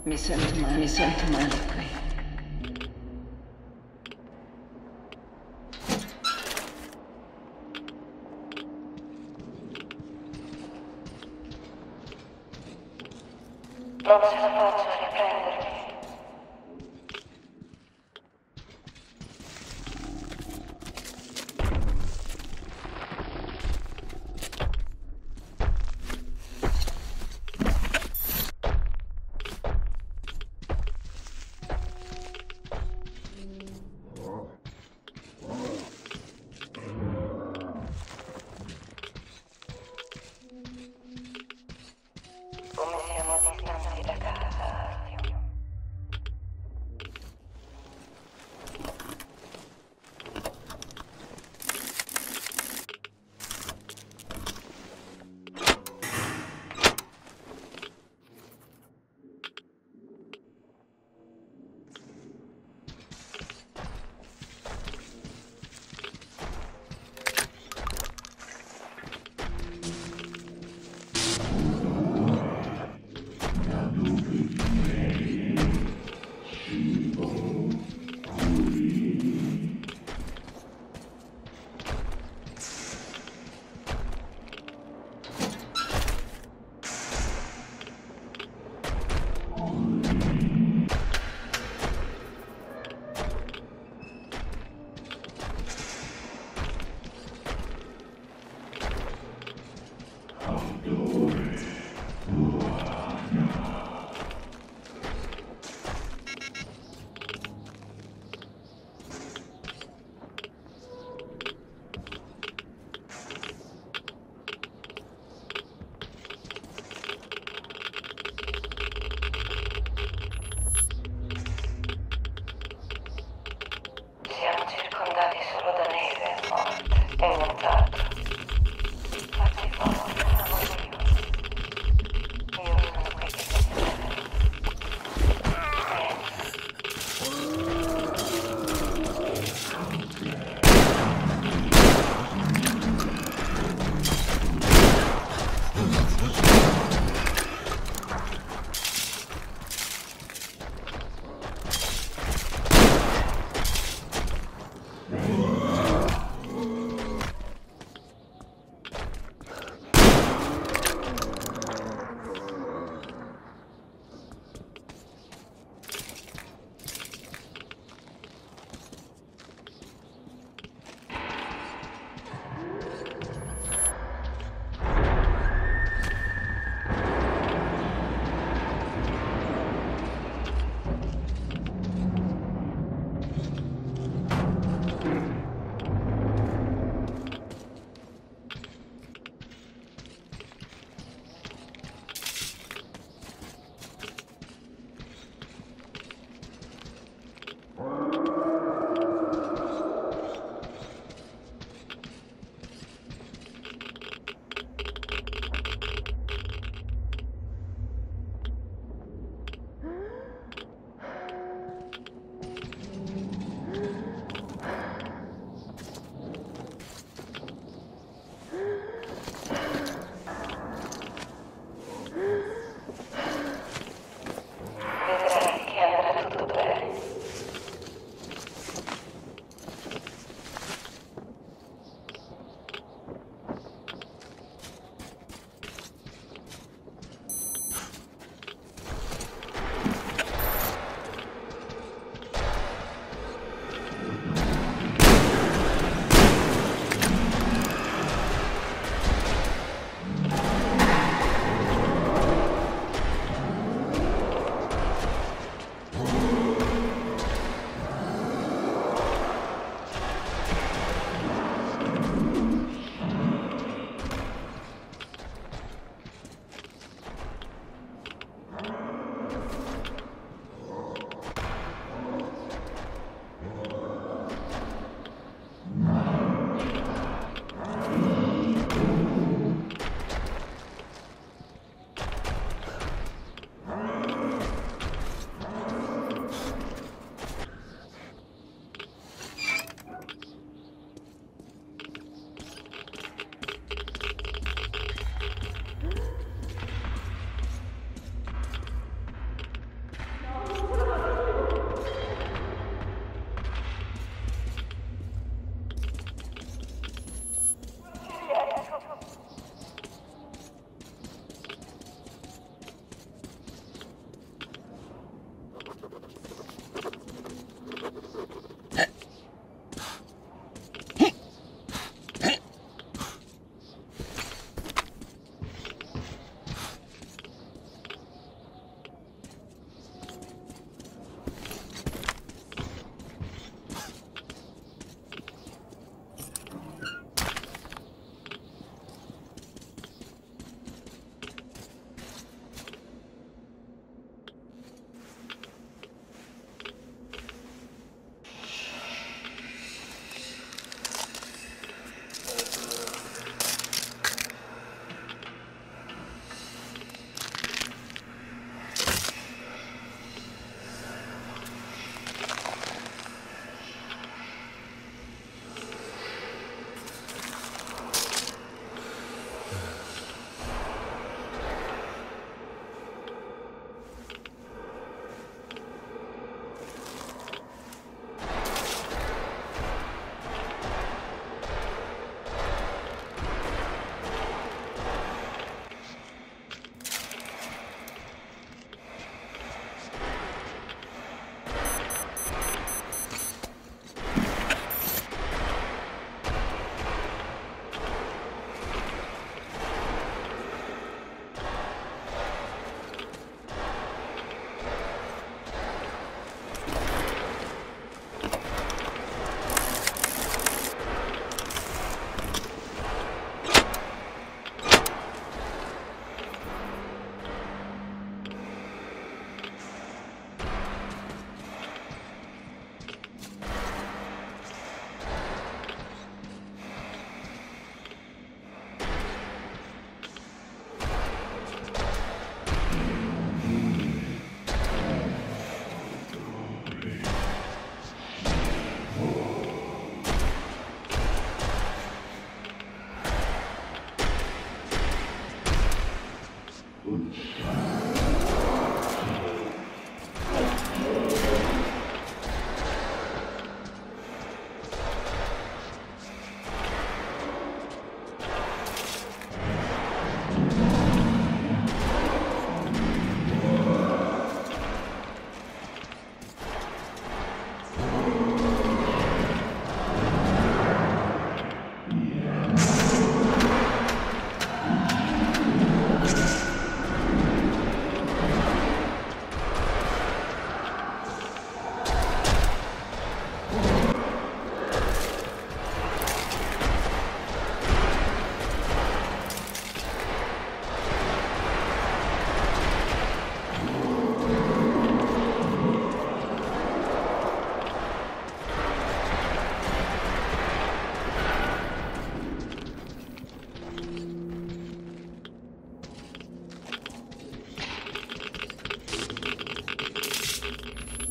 Mi sento male qui. Non ce la faccio a riprendermi. Come siamo distanti da casa, Astio.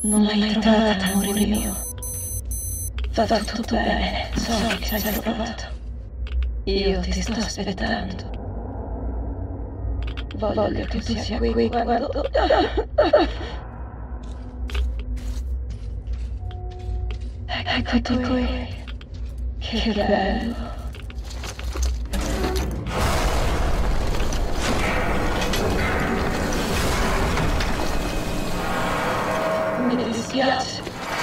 Non l'hai trovata, amore mio. Va tutto bene, so che sei provato. Io ti sto aspettando. Voglio che tu sia qui quando... Ecco qui. Che bello. Mi dispiace.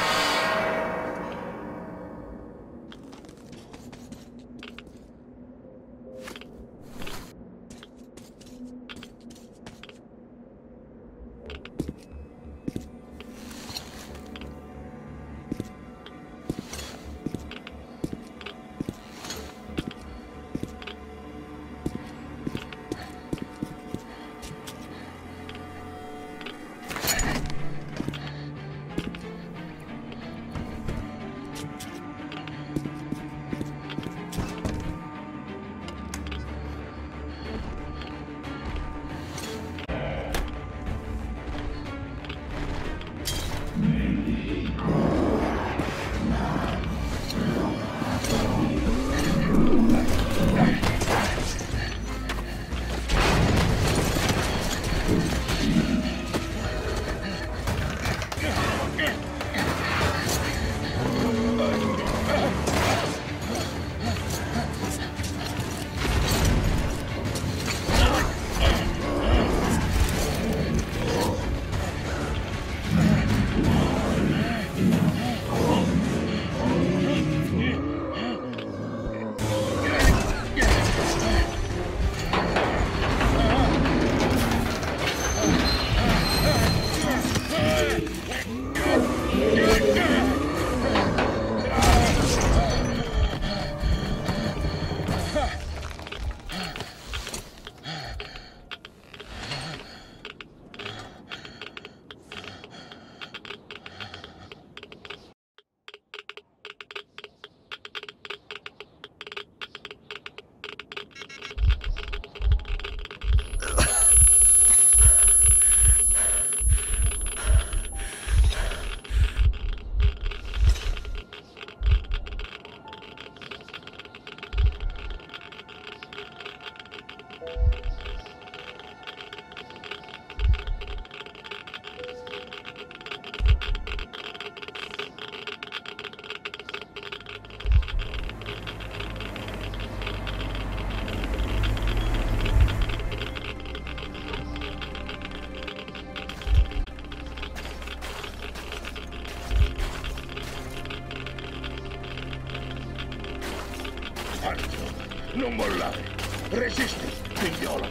Non mollare! Resisti, figliola!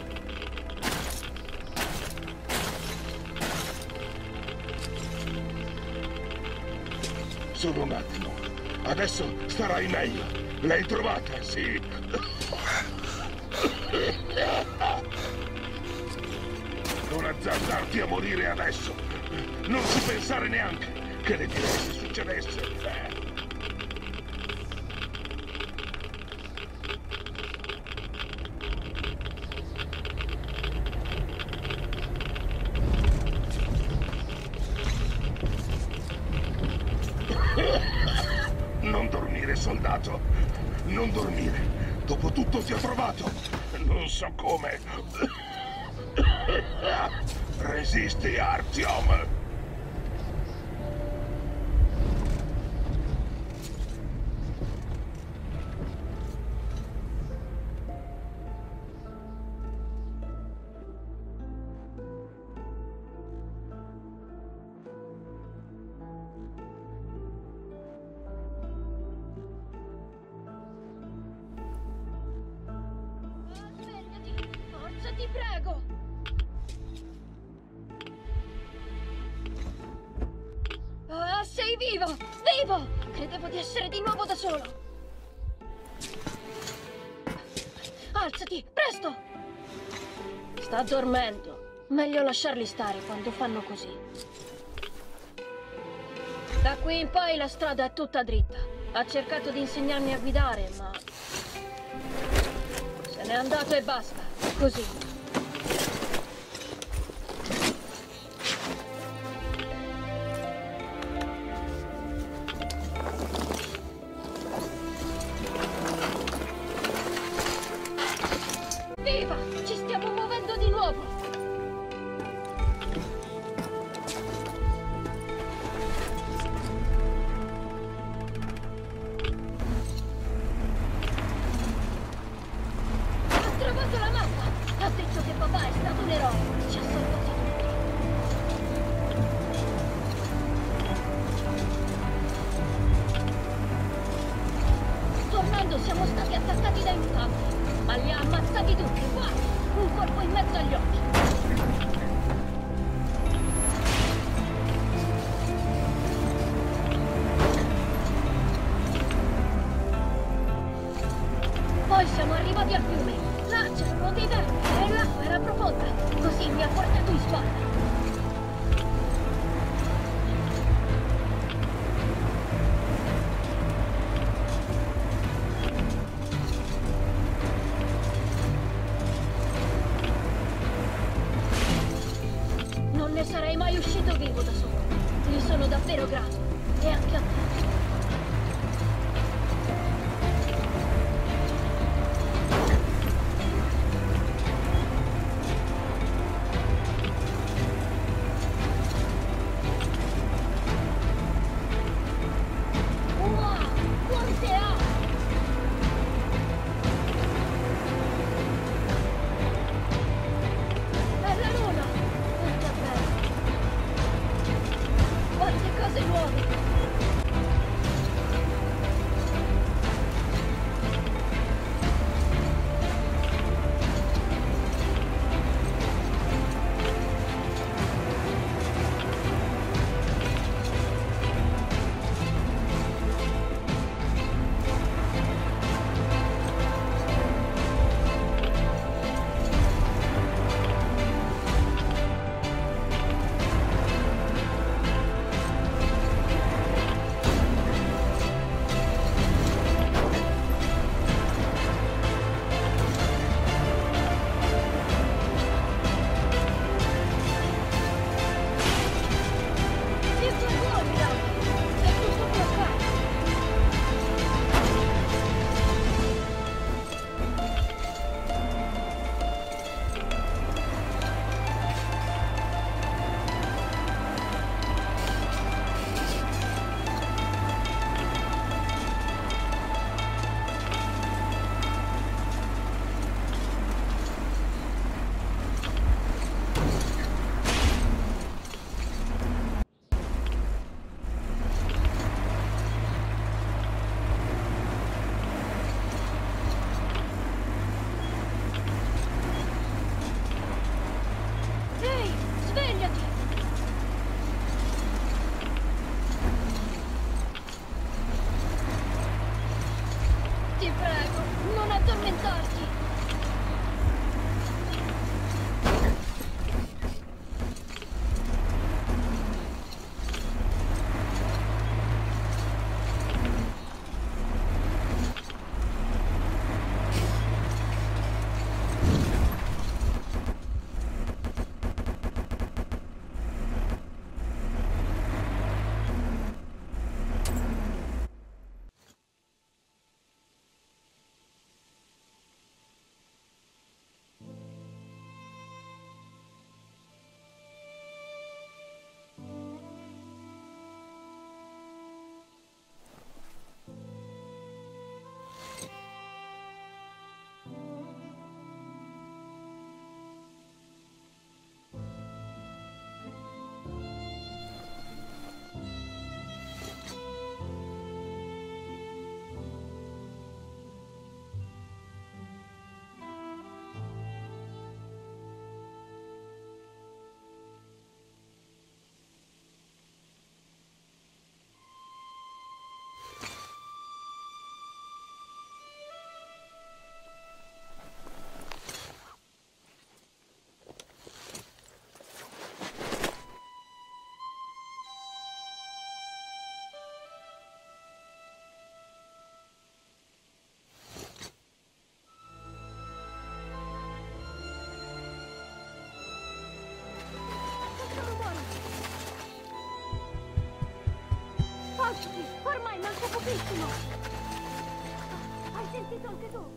Solo un attimo. Adesso starai meglio. L'hai trovata, sì? Non azzardarti a morire adesso. Non ci pensare neanche. Che ne direi se succedesse? Non dormire, soldato. Non dormire. Dopotutto ti ho trovato. Non so come. Resisti, Artyom. Ti prego! Ah, sei vivo! Vivo! Credevo di essere di nuovo da solo! Alzati, presto! Sta dormendo. Meglio lasciarli stare quando fanno così. Da qui in poi la strada è tutta dritta. Ha cercato di insegnarmi a guidare, ma... se n'è andato e basta. Così. quando siamo stati attaccati da infami, ma li ha ammazzati tutti, guarda! Un colpo in mezzo agli occhi. Poi siamo arrivati al fiume. Là c'erano dei vermi e l'acqua era profonda. Così mi ha portato in spalla. Non ne sarei mai uscito vivo da solo. Gli sono davvero grato. E anche a te. Wow, quante acque! È la luna! Quanto è bello! Quante cose nuove! Che fuori, Laura! È tutto bloccato! Ehi, svegliati! Ti prego, non addormentarti! Oggi, ormai manca pochissimo! Hai sentito anche tu?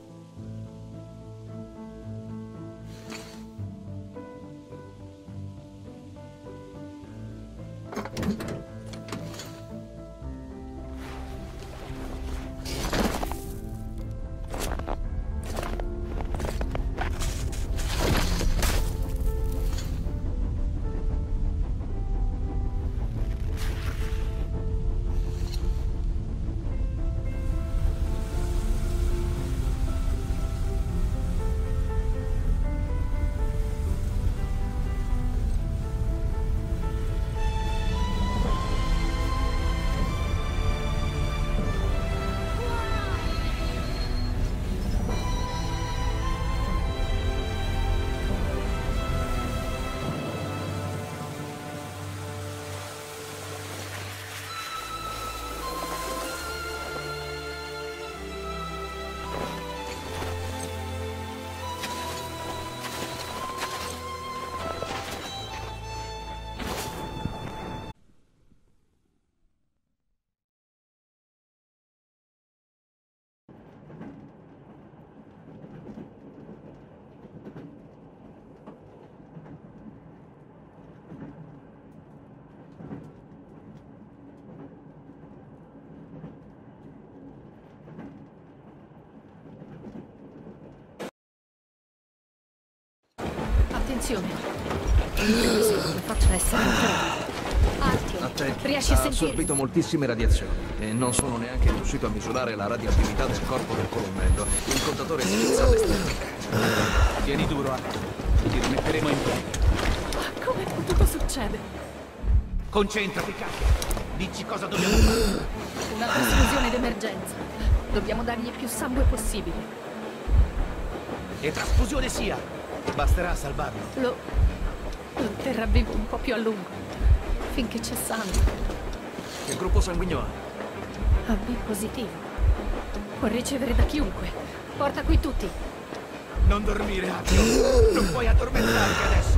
attenzione. Sì, come faccio a essere Artyom, Attenti, riesci ha a sentire? assorbito moltissime radiazioni e non sono neanche riuscito a misurare la radioattività del corpo del colonnello. Il contatore si schizza all'esterno. Tieni duro, Artyom. Ti rimetteremo in piedi. Ma come è potuto succedere? Concentrati, cacchio. Dici cosa dobbiamo fare. Una trasfusione d'emergenza. Dobbiamo dargli più sangue possibile. E trasfusione sia. Basterà a salvarlo. Lo terrà vivo un po' più a lungo. Finché c'è sangue. Che gruppo sanguigno ha? AB positivo. Può ricevere da chiunque. Porta qui tutti. Non dormire, Artyom. Non puoi addormentarti adesso.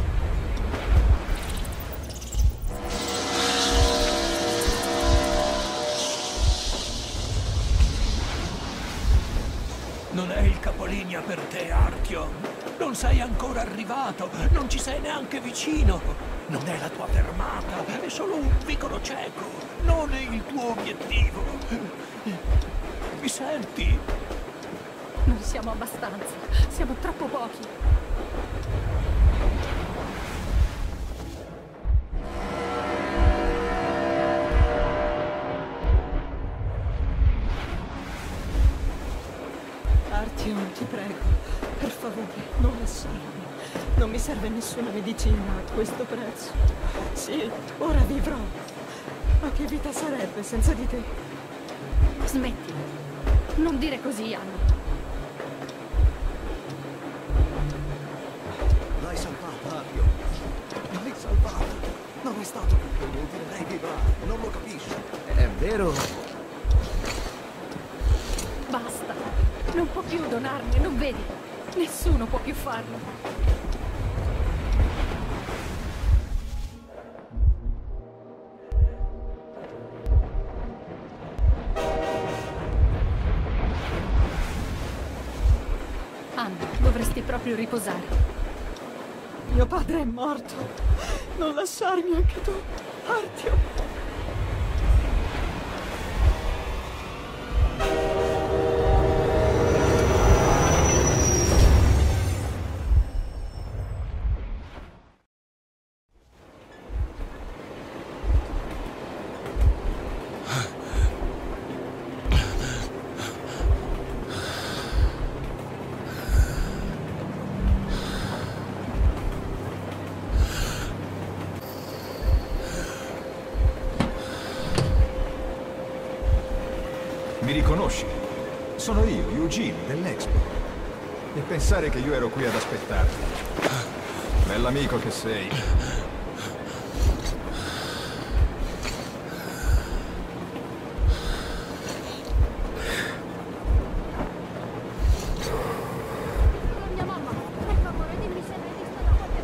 Non è il capolinea per te, Artyom. Non sei ancora arrivato, non ci sei neanche vicino. Non è la tua fermata, è solo un vicolo cieco. Non è il tuo obiettivo. Mi senti? Non siamo abbastanza. Siamo troppo pochi. Artyom, ti prego, per favore, non lasciarmi. Non mi serve nessuna medicina a questo prezzo. Sì, ora vivrò. Ma che vita sarebbe senza di te? Smetti. Non dire così, Anna. L'hai salvata, Artyom. L'hai salvata. Non è stato tutto inutile, lei vivrà. Non lo capisce. È vero? Basta. Non può più donarmi, non vedi? Nessuno può più farlo. Anna, dovresti proprio riposare. Mio padre è morto. Non lasciarmi anche tu, Artyom. Mi riconosci? Sono io, Eugene, dell'Expo. E pensare che io ero qui ad aspettarti. Bell'amico che sei. Mia mamma, per favore, dimmi se l'hai vista da qualche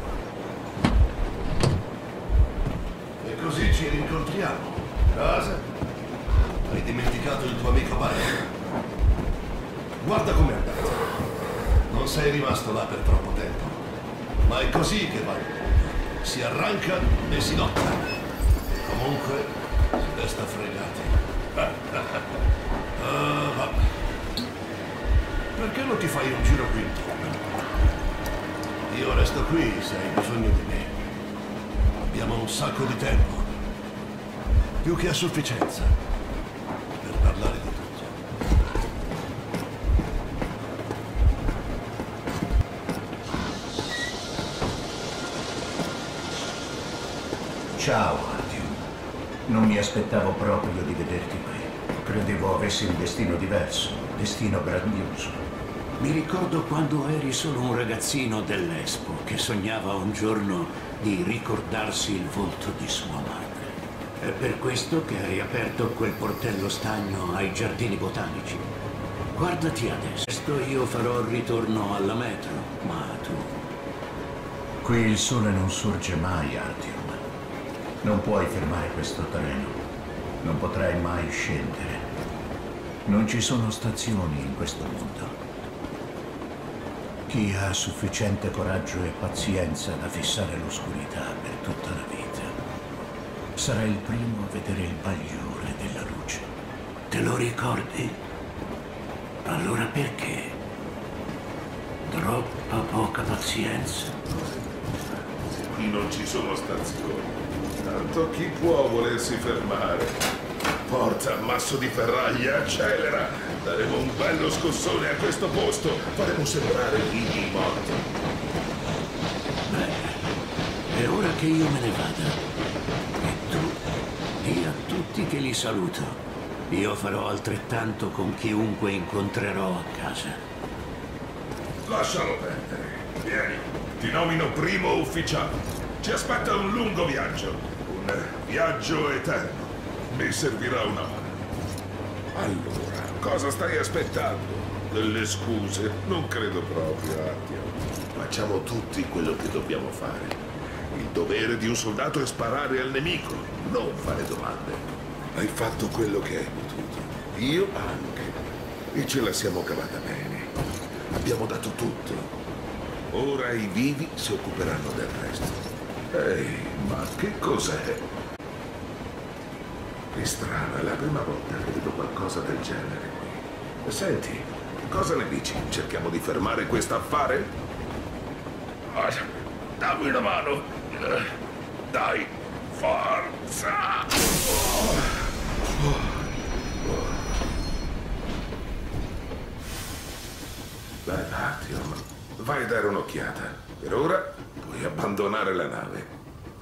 parte. E così ci rincontriamo. Cosa? Hai dimenticato il tuo amico Barry? Guarda com'è andato. Non sei rimasto là per troppo tempo. Ma è così che va. Si arranca e si lotta. E comunque si resta fregati. Va. Perché non ti fai un giro qui intorno? Io resto qui se hai bisogno di me. Abbiamo un sacco di tempo. Più che a sufficienza. Per parlare di tutto. Ciao, Artyom. Non mi aspettavo proprio di vederti qui. Credevo avessi un destino diverso, destino grandioso. Mi ricordo quando eri solo un ragazzino dell'Expo che sognava un giorno di ricordarsi il volto di sua madre. È per questo che hai aperto quel portello stagno ai giardini botanici. Guardati adesso. Presto io farò il ritorno alla metro, ma tu... Qui il sole non sorge mai, Artyom. Non puoi fermare questo treno. Non potrai mai scendere. Non ci sono stazioni in questo mondo. Chi ha sufficiente coraggio e pazienza da fissare l'oscurità per tutta la vita sarà il primo a vedere il bagliore della luce. Te lo ricordi? Allora perché? Troppa poca pazienza. qui non ci sono stazioni. Tanto chi può volersi fermare? Forza, ammasso di ferraglia, accelera! Daremo un bello scossone a questo posto. Faremo sembrare vivi i morti. Beh, è ora che io me ne vada. E tu, di a tutti che li saluto. Io farò altrettanto con chiunque incontrerò a casa. Lascialo perdere. Vieni, ti nomino primo ufficiale. Ci aspetta un lungo viaggio. Un viaggio eterno. Mi servirà una mano. Allora, cosa stai aspettando? Delle scuse? Non credo proprio, Artyom. Facciamo tutti quello che dobbiamo fare. Il dovere di un soldato è sparare al nemico, non fare domande. Hai fatto quello che hai potuto. Io anche. E ce la siamo cavata bene. Abbiamo dato tutto. Ora i vivi si occuperanno del resto. Ehi, ma che cos'è? Che strano, è la prima volta che vedo qualcosa del genere qui. Senti, cosa ne dici? Cerchiamo di fermare questo affare? Dammi una mano. Dai, forza! Beh, Artyom, vai a dare un'occhiata. Per ora puoi abbandonare la nave.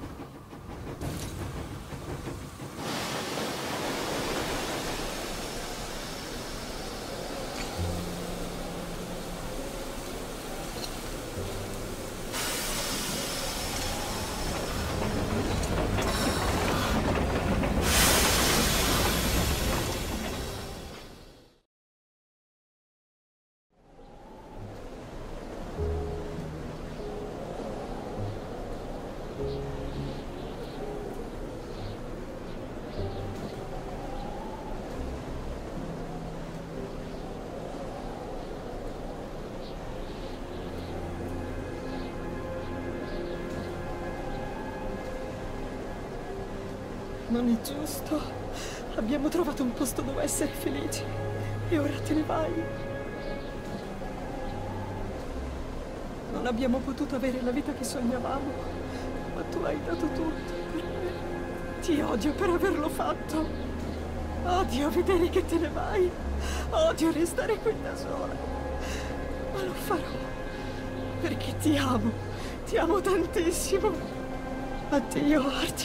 Non è giusto. Abbiamo trovato un posto dove essere felici. E ora te ne vai. Non abbiamo potuto avere la vita che sognavamo. Ma tu hai dato tutto per me. Ti odio per averlo fatto. Odio vedere che te ne vai. Odio restare qui da sola. Ma lo farò. Perché ti amo. Ti amo tantissimo. Addio, Artyom.